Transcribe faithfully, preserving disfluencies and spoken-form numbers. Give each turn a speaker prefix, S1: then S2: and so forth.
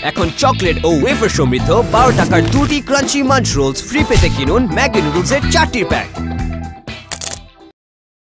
S1: এখন চকলেট ও ওয়েফার সমৃদ্ধ বারো টাকার দুটি ক্রাঞ্চি মাঞ্চ রোলস ফ্রি পেতে কিনুন ম্যাগি নুডলসের চারটি প্যাক।